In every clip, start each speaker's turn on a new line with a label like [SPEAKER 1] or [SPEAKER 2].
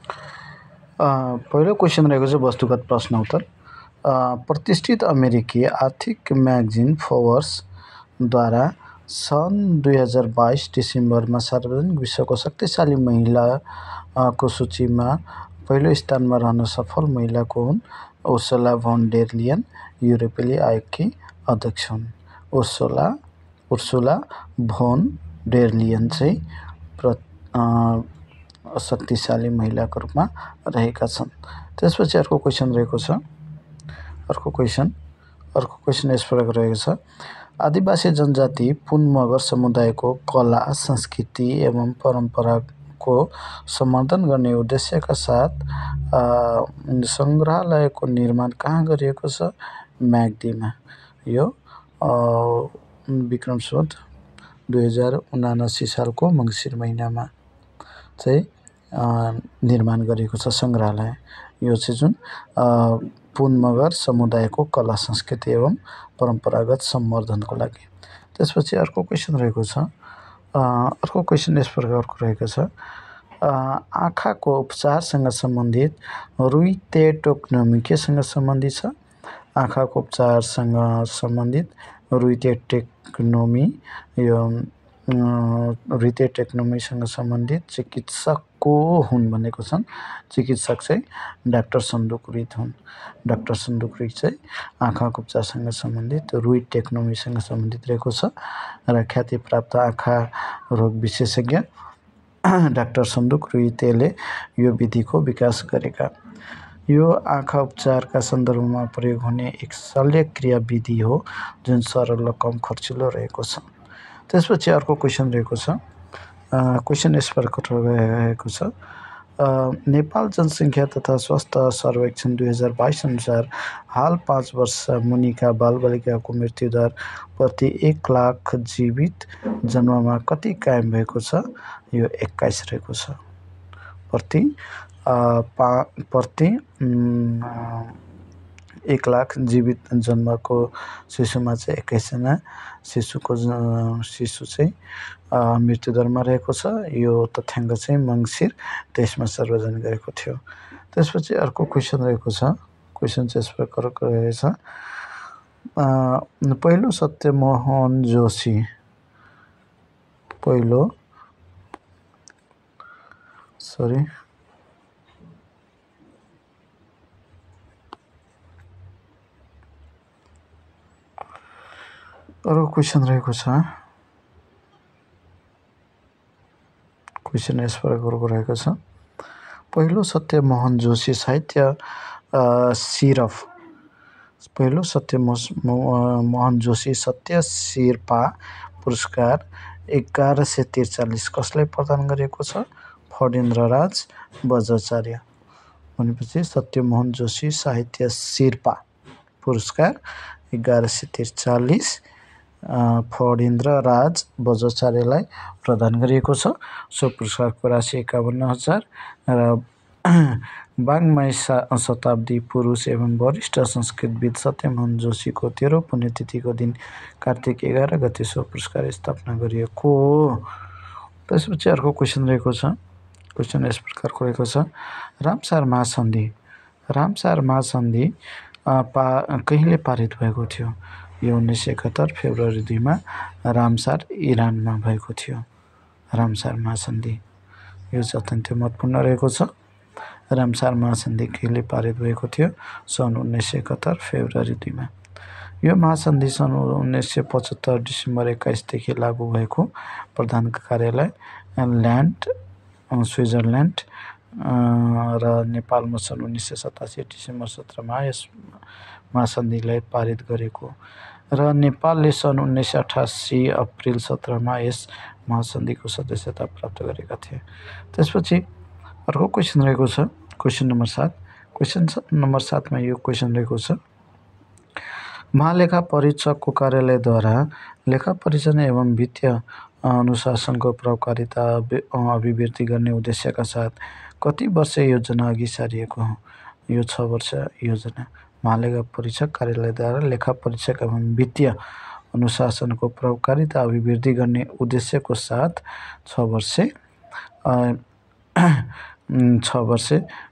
[SPEAKER 1] पहिलो क्वेसन रहेको छ वस्तुगत प्रश्न उत्तर। प्रतिष्ठित अमेरिकी आर्थिक म्यागजिन फोर्ब्सद्वारा सन् 2022 डिसेम्बरमा सार्वजनिक विश्वको शक्तिशाली महिलाको सूचीमा पहिलो स्थानमा रहन सफल महिलाको हुन् उर्सुला भोन डेर लियन, युरोपेली आयोगकी अध्यक्ष हुन्। उर्सुला भोन डेर लियन चाहिँ शक्तिशाली महिलाको रूपमा रहेका छन्। त्यसपछि अर्को क्वेसन रहेको छ। अर्को क्वेसन यस प्रकार रहेको छ। आदिवासी जनजाति पुन मगर समुदायको कला, संस्कृति एवं परम्पराको सम्वर्धन गर्ने उद्देश्यका साथ सङ्ग्रहालयको निर्माण कहाँ गरिएको छ? म्याग्दीमा। यो विक्रम सम्वत 2079 सालको मङ्सिर महिनामा चाहिँ निर्माण गरेको छ सङ्ग्रहालय। यो चाहिँ जुन पुन मगर समुदायको कला, संस्कृति एवं परम्परागत सम्वर्धनको लागि। त्यसपछि अर्को क्वेसन रहेको छ। अर्को क्वेसन यस प्रकारको रहेको छ। आँखाको उपचारसँग सम्बन्धित रुइटेक्टोमी केसँग सम्बन्धित छ? आँखाको उपचारसँग सम्बन्धित रुइटेक्टोमी यो रुइटेक्टोमीसँग सम्बन्धित चिकित्सक को हुन् भनेको छन्। चिकित्सक चाहिँ डाक्टर सन्दुक रित हुन्। डाक्टर सन्दुक रित चाहिँ आँखाको उपचारसँग सम्बन्धित रुइटेक्टोमीसँग सम्बन्धित रहेको छ र ख्याति प्राप्त आँखा रोग विशेषज्ञ डाक्टर सन्दुक रितले यो विधिको विकास गरेका। यो आँखा उपचारका सन्दर्भमा प्रयोग हुने एक शल्यक्रिया विधि हो जुन सरल र कम खर्चिलो रहेको छ। त्यसपछि अर्को क्वेसन रहेको छ। क्वेसन यस प्रकार रहेको छ। नेपाल जनसङ्ख्या तथा स्वास्थ्य सर्वेक्षण 2022 अनुसार हाल 5 वर्ष मुनिका बालबालिकाको मृत्युदर प्रति 1 लाख जीवित जन्ममा कति कायम भएको छ? यो 21 रहेको छ। प्रति 1 लाख जीवित जन्मको शिशुमा चाहिँ 21 जना शिशु चाहिँ मृत्युदरमा रहेको छ। यो तथ्याङ्क चाहिँ मङ्सिर 23 मा सार्वजनिक गरेको थियो। त्यसपछि अर्को क्वेसन रहेको छ। क्वेसन चाहिँ यस प्रकारको रहेछ। पहिलो सत्यमोहन जोशी अर्को क्वेसन रहेको छ। क्वेसन यस प्रकारको रहेको छ। पहिलो सत्यमोहन जोशी साहित्य मोहन जोशी सत्य शिर्पा पुरस्कार 1143 कसलाई प्रदान गरिएको छ? फणीन्द्रराज बज्राचार्य। भनेपछि सत्यमोहन जोशी साहित्य शिर्पा पुरस्कार 1143 फणीन्द्रराज बज्राचार्यलाई प्रदान गरिएको छ। सो पुरस्कारको राशि 51,000 र वाङ्मय शताब्दी पुरुष एवं वरिष्ठ संस्कृतविद सत्यमोहन जोशीको 13औं पुण्यतिथिको दिन कार्तिक 11 गते सो पुरस्कार स्थापना गरिएको हो। त्यसपछि अर्को क्वेसन रहेको छ। क्वेसन यस प्रकारको रहेको छ। रामसार महासन्धि कहिले पारित भएको थियो? यो 1971 फेब्रुअरी 2 मा रामसार इरानमा भएको थियो। रामसार महासन्धि यो चाहिँ अत्यन्तै महत्त्वपूर्ण रहेको छ। रामसार महासन्धि कहिले पारित भएको थियो? सन् 1971 फेब्रुअरी 2 मा। यो महासन्धि सन् 1975 डिसेम्बर 21 देखि लागू भएको। प्रधान कार्यालय स्विजरल्यान्ड र नेपालमा सन् 1987 डिसेम्बर 17 मा यस महासन्धिलाई पारित गरेको र नेपालले सन् 1988 अप्रिल 17 मा यस महासन्धिको सदस्यता प्राप्त गरेका थिए। त्यसपछि अर्को क्वेसन रहेको छ। Question number 7। क्वेसन नम्बर 7 मा यो क्वेसन रहेको छ। महालेखा परीक्षकको कार्यालयद्वारा लेखा परीक्षण एवं वित्तीय अनुशासनको प्रभावकारिता अभिवृद्धि गर्ने उद्देश्यका साथ कति वर्ष योजना अघि सारिएको हो? यो 6 वर्ष योजना। महालेखा परीक्षक कार्यालयद्वारा लेखा परीक्षक एवं वित्तीय अनुशासनको प्रभावकारिता अभिवृद्धि गर्ने उद्देश्यको साथ 6 वर्ष 6 वर्ष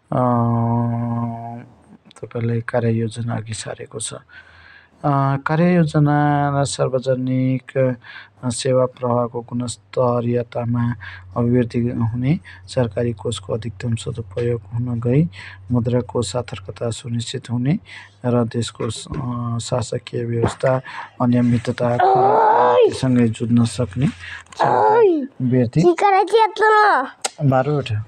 [SPEAKER 1] तपाईँलाई कार्ययोजना अघि सारेको छ। कार्ययोजना र सार्वजनिक सेवा प्रवाहको गुणस्तरीयतामा अभिवृद्धि हुने, सरकारी कोषको अधिकतम सदुपयोग हुन गई मुद्रा कोष सार्थकता सुनिश्चित हुने र देशको शासकीय व्यवस्था अनियमितता सँगै जुझ्न सक्ने व्यक्ति 12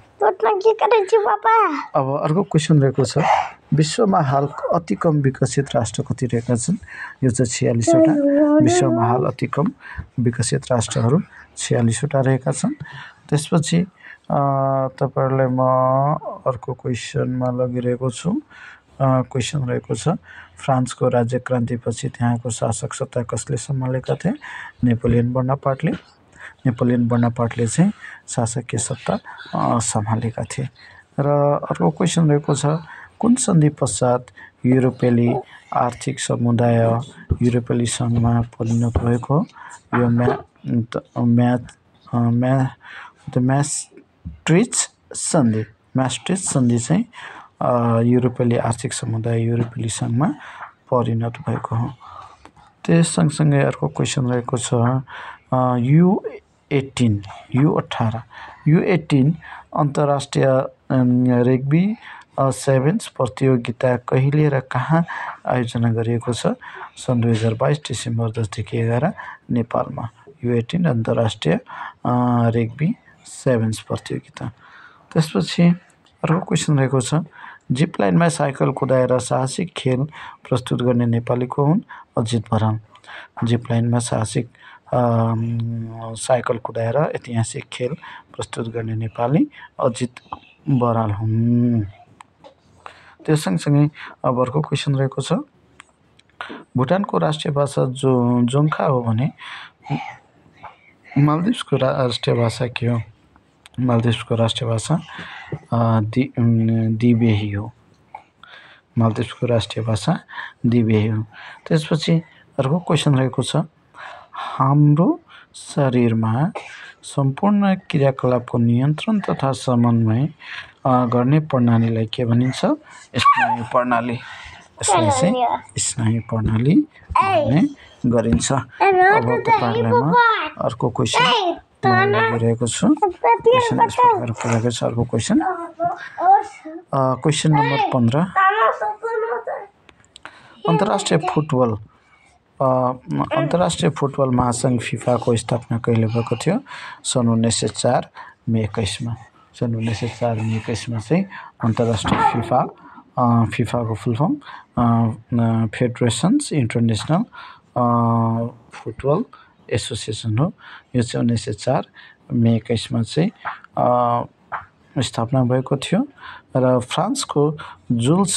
[SPEAKER 1] अब अर्को क्वेसन रहेको छ, विश्वमा हाल अति कम विकसित राष्ट्र कति रहेका छन्? यो चाहिँ 46 वटा। विश्वमा हाल अति कम विकसित राष्ट्रहरू 46 वटा रहेका छन्। त्यसपछि तपाईहरुलाई म अर्को क्वेसनमा लगिरहेको छु। क्वेसन रहेको छ, फ्रान्सको राज्य क्रान्तिपछि त्यहाँको शासक सत्ता कसले सम्हालेका थिए? नेपोलियन बोनापार्टले। नेपोलियन बोनापार्टले चाहिँ शासकीय सत्ता सम्हालेका थिए। र अर्को क्वेसन रहेको छ, कुन सन्धि पश्चात युरोपेली आर्थिक समुदाय युरोपेली सङ्घमा परिणत भएको? यो म्यास्ट्रिच सन्धि चाहिँ युरोपेली आर्थिक समुदाय युरोपेली सङ्घमा परिणत भएको हो। त्यस सँगसँगै अर्को क्वेसन रहेको छ, U18 अन्तर्राष्ट्रिय रेग्बी सेभेन्स प्रतियोगिता कहिले र कहाँ आयोजना गरिएको छ? सन् 2022 डिसेम्बर 10 देखि 11 नेपालमा। U18 अन्तर्राष्ट्रिय रेग्बी सेभेन्स प्रतियोगिता। त्यसपछि अर्को क्वेसन रहेको छ, जिप लाइनमा साइकल कुदाएर साहसिक खेल प्रस्तुत गर्ने नेपाली को हुन्? अजित बराल। जिप लाइनमा साइकल कुदाएर ऐतिहासिक खेल प्रस्तुत गर्ने नेपाली अजित बराल हुन्। त्यस सँगसँगै अब अर्को क्वेसन रहेको छ, भुटानको राष्ट्रिय भाषा जोङ्खा हो भने मालदिभ्सको राष्ट्रिय भाषा के हो? मालदिभ्सको राष्ट्रिय भाषा दिबेही हो। मालदिभ्सको राष्ट्रिय भाषा दिबेही हो। त्यसपछि अर्को क्वेसन रहेको छ, हाम्रो शरीरमा सम्पूर्ण क्रियाकलापको नियन्त्रण तथा समन्वय गर्ने प्रणालीलाई के भनिन्छ? स्नायु प्रणाली। यसलाई चाहिँ स्नायु प्रणाली भन्ने गरिन्छ। अब तपाईहरुलाई म अर्को क्वेसन लिइरहेको छु। क्वेसन यस प्रकारको रहेको छ। अर्को क्वेसन नम्बर 15, अन्तर्राष्ट्रिय फुटबल महासङ्घ फिफाको स्थापना कहिले भएको थियो? सन् 1904 मे 21 मा। सन् 1904 मे 21 मा चाहिँ अन्तर्राष्ट्रिय फिफाको full form federations international football association हो। यो चाहिँ 1904 मे 21 मा चाहिँ स्थापना भएको थियो। र फ्रान्सको जुल्स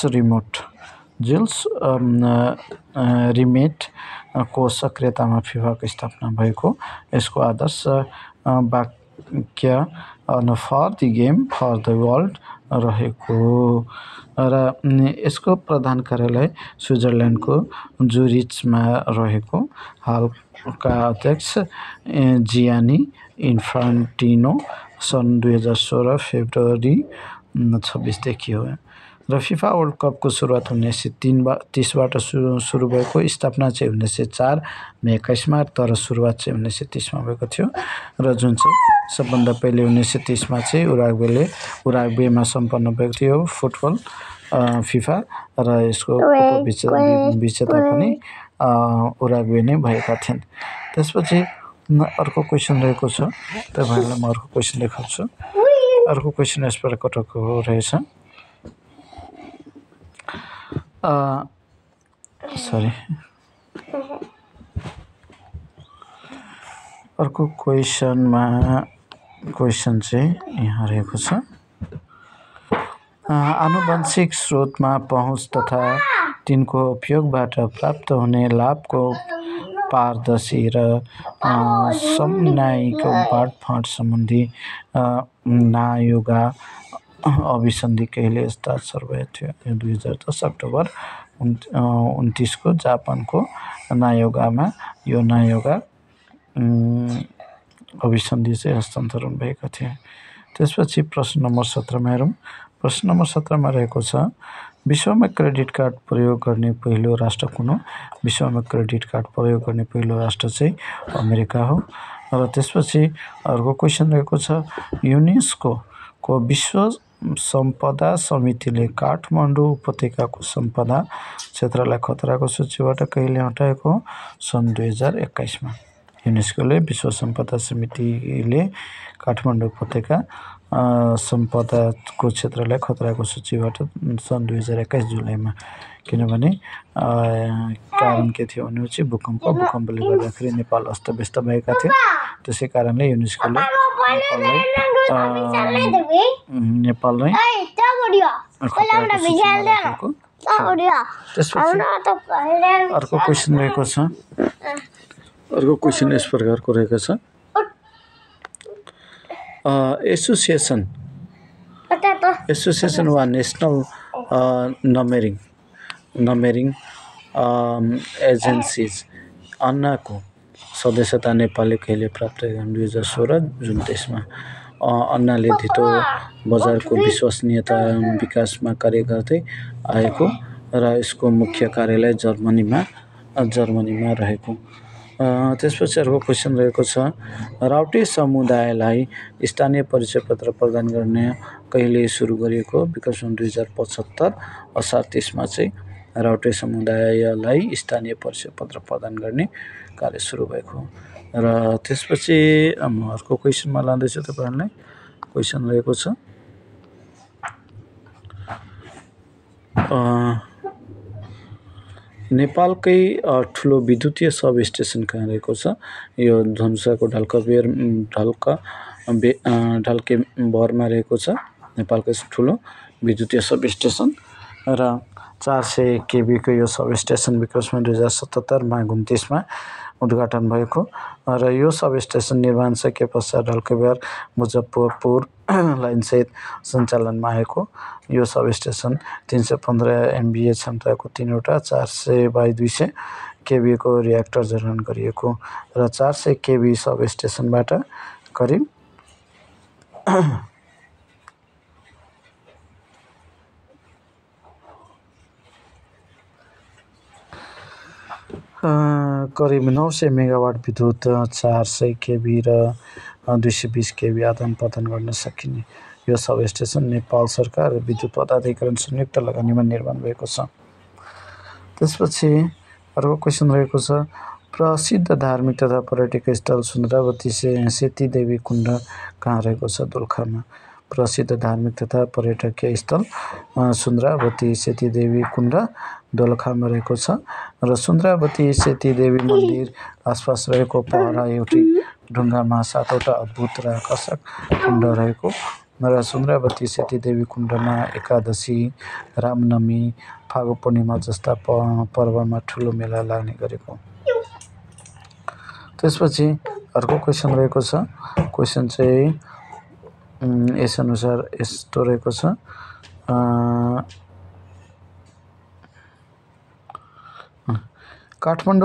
[SPEAKER 1] रिमेटको सक्रियतामा फिफाको स्थापना भएको। यसको आदर्श वाक्य for the game for the world रहेको र यसको प्रधान कार्यालय स्विजरल्यान्डको जुरिचमा रहेको। हालका अध्यक्ष जियानी इन्फान्टिनो सन् 2016 फेब्रुअरी 26 देखि हो। र फिफा वर्ल्ड कपको सुरुवात 1930बाट सुरु भएको। स्थापना चाहिँ 1904 मे 21 मा, तर सुरुवात चाहिँ 1930 मा भएको थियो। र जुन चाहिँ सबभन्दा पहिले 1930 मा चाहिँ उराग्वेमा सम्पन्न भएको थियो फुटबल फिफा, र यसको विजेता पनि उराग्वे नै भएका थिए। त्यसपछि अर्को क्वेसन रहेको छ, तपाईहरुलाई म अर्को क्वेसन देखाउँछु। अर्को क्वेसन यस प्रकारको रहेछ, अर्को क्वेसन चाहिँ यहाँ रहेको छ, आनुवंशिक स्रोतमा पहुँच तथा तिनको उपयोगबाट प्राप्त हुने लाभको पारदर्शी र समन्वयिक बाँडफाँड सम्बन्धी नायोगा अभिसन्धि कहिले हस्ताक्षर भएको थियो? 2010 अक्टोबर 29 को जापानको नायोगामा यो नायोगा अभिसन्धि चाहिँ हस्तान्तरण भएको थियो। त्यसपछि प्रश्न नम्बर 17 मा हेरौँ। प्रश्न नम्बर 17 मा रहेको छ विश्वमा क्रेडिट कार्ड प्रयोग गर्ने पहिलो राष्ट्र कुन हो? विश्वमा क्रेडिट कार्ड प्रयोग गर्ने पहिलो राष्ट्र चाहिँ अमेरिका हो। र त्यसपछि अर्को क्वेसन रहेको छ युनेस्को को विश्व सम्पदा समितिले काठमाडौँ उपत्यकाको सम्पदा क्षेत्रलाई खतराको सूचीबाट कहिले हटाएको हो? सन् 2021 मा। युनेस्कोले विश्व सम्पदा समितिले काठमाडौँ उपत्यका सम्पदाको क्षेत्रलाई खतराको सूचीबाट सन् 2021 जुलाईमा, किनभने कारण के थियो भनेपछि भूकम्पले गर्दाखेरि नेपाल अस्तव्यस्त भएका थिए। त्यसै कारणले युनेस्कोले नेपाललाई अर्को क्वेसन रहेको छ। अर्को क्वेसन यस प्रकारको रहेको छ एसोसिएसन वा नेसनल नम्बरिङ एजेन्सिज अन्नाको सदस्यता नेपालले कहिले प्राप्त गरेको? 2016 जुन 23 मा। अन्नाले धितो बजारको विश्वसनीयता विकासमा कार्य गर्दै आएको र यसको मुख्य कार्यालय जर्मनीमा रहेको। त्यसपछि अर्को क्वेसन रहेको छ राउटे समुदायलाई स्थानीय परिचय पत्र प्रदान गर्ने कहिले सुरु गरिएको? विक्रम सन् 2075 असार 30 मा चाहिँ राउटे समुदायलाई स्थानीय परिचय पत्र प्रदान गर्ने कार्य सुरु भएको। र त्यसपछि म अर्को क्वेसनमा लाँदैछु तपाईँहरूलाई। क्वेसन रहेको छ नेपालकै ठुलो विद्युतीय सब स्टेसन कहाँ रहेको छ? यो धनुषाको ढल्के बरमा रहेको छ नेपालकै ठुलो विद्युतीय सब स्टेसन। र 400 kV को यो सब स्टेसन विक्रम 2077 माघ 29 मा उद्घाटन भएको। र यो सब स्टेसन निर्माण सके पश्चात ढल्केबर मुजफ्फरपुर लाइनसहित सञ्चालनमा आएको। यो सब स्टेसन 315 MVA क्षमताको 3वटा 400/200 kV को रियाक्टर जडान गरिएको र 400 kV सब स्टेसनबाट करिब करिब 900 मेगावाट विद्युत 400 kV र 220 kV आदान प्रदान गर्न सकिने यो सब स्टेसन नेपाल सरकार र विद्युत प्राधिकरण संयुक्त लगानीमा निर्माण भएको छ। त्यसपछि अर्को क्वेसन रहेको छ प्रसिद्ध धार्मिक तथा पर्यटक स्थल सुन्द्रावती सेतीदेवी कुण्ड कहाँ रहेको छ? दोलखामा। प्रसिद्ध धार्मिक तथा पर्यटकीय स्थल सुन्द्रावती सेतीदेवी कुण्ड दोलखामा रहेको छ। र सुन्द्रावती सेतीदेवी मन्दिर आसपास रहेको पहरा एउटै ढुङ्गामा 7वटा अद्भुत र आकर्षक कुण्ड रहेको। र सुन्द्रावती सेतीदेवी कुण्डमा एकादशी, रामनवमी, फागु पूर्णिमा जस्ता पर्वमा ठुलो मेला लाग्ने गरेको। त्यसपछि अर्को क्वेसन रहेको छ। क्वेसन चाहिँ यस अनुसार यस्तो रहेको छ काठमाडौँ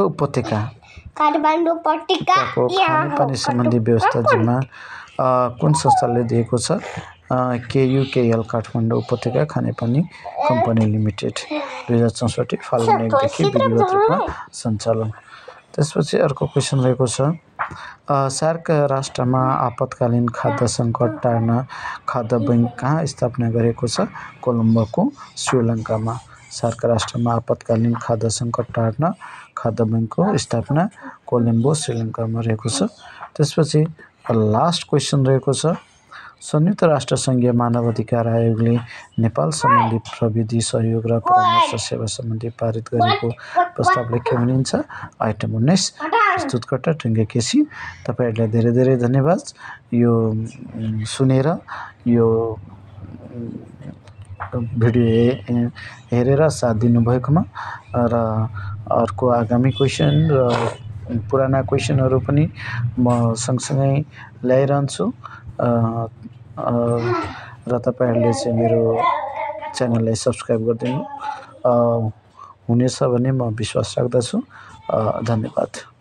[SPEAKER 1] उपत्यकाको खानेपानी सम्बन्धी व्यवस्था जिम्मा कुन संस्थाले दिएको छ? KUKL काठमाडौँ उपत्यका खानेपानी कम्पनी लिमिटेड 2064 फाल्गुन 1 देखि विधिवत रूपमा सञ्चालन। त्यसपछि अर्को क्वेसन रहेको छ सार्क राष्ट्रमा आपतकालीन खाद्य सङ्कट टार्न खाद्य बैङ्क कहाँ स्थापना गरेको छ? कोलम्बोको श्रीलङ्कामा। सार्क राष्ट्रमा आपतकालीन खाद्य सङ्कट टार्न खाद्य बैङ्कको स्थापना कोलम्बो श्रीलङ्कामा रहेको छ। त्यसपछि लास्ट क्वेसन रहेको छ संयुक्त राष्ट्र सङ्घीय मानव अधिकार आयोगले नेपाल सम्बन्धी प्रविधि सहयोग र परामर्श सेवा सम्बन्धी पारित गरेको प्रस्तावले के भनिन्छ? आइटम 19 प्रस्तुतकर्ता टुङ्गे केसी। तपाईँहरूलाई धेरै धेरै धन्यवाद यो सुनेर यो भिडियो हेरेर साथ दिनुभएकोमा। र अर्को आगामी क्वेसन र पुराना क्वेसनहरू पनि म सँगसँगै ल्याइरहन्छु र तपाईँहरूले चाहिँ मेरो च्यानललाई सब्सक्राइब गरिदिनु हुनेछ भन्ने म विश्वास राख्दछु। धन्यवाद।